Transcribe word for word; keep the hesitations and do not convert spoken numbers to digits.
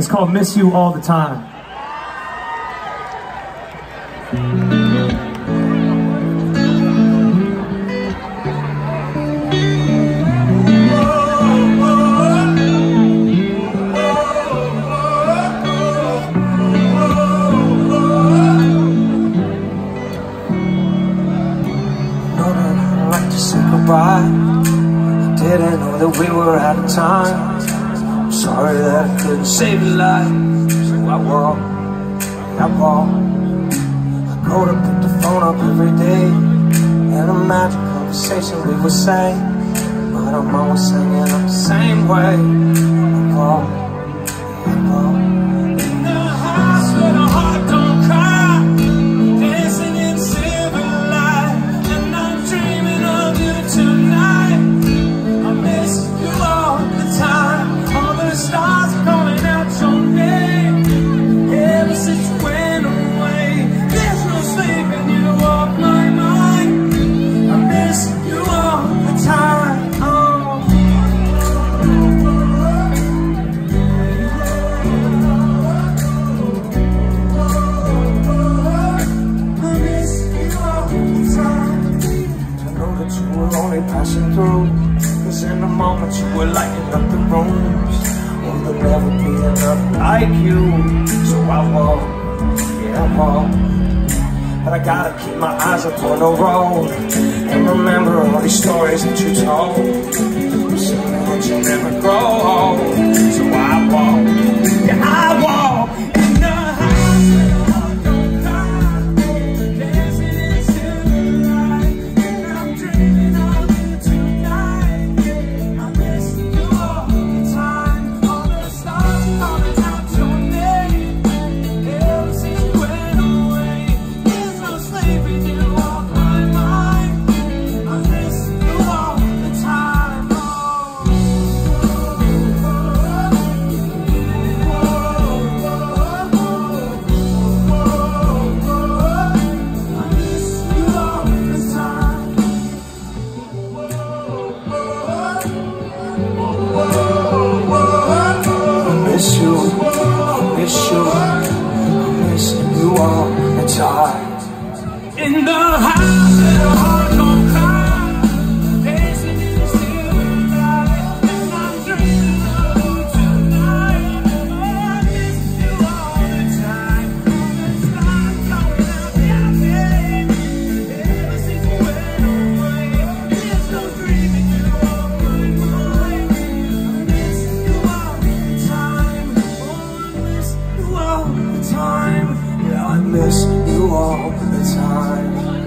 It's called Miss You All the Time. I didn't know that we were out of time. I'm sorry that I couldn't save your life. So I walk, I walk. I go to pick the phone up every day, and a magic conversation we would say, but I'm always singing up the same way. I walk, I walk. In the house where the heart don't cry, dancing in silver light, and I'm dreaming of you tonight. I miss you all the time. All the stars calling out your name. Ever since you went away, there's no sleeping you off my mind. I miss you all the time. Passing through, cause in the moment you were lighting up the rooms. Oh, there'll never be another like you. So I walk, yeah I walk, but I gotta keep my eyes up on the road and remember all these stories that you told. I'm saying that you'll never grow old. So I walk, yeah I walk. Miss you, miss you, miss you all the time. In the house where the heart don't cry, dancing in the silver light, and I'm dreaming of you tonight. Oh, I miss you all the time. The stars going out their name. Ever since you went away, there's no dreaming you off my mind. I miss you all the time. Oh, I miss you all the time. Yeah, I miss you all the time.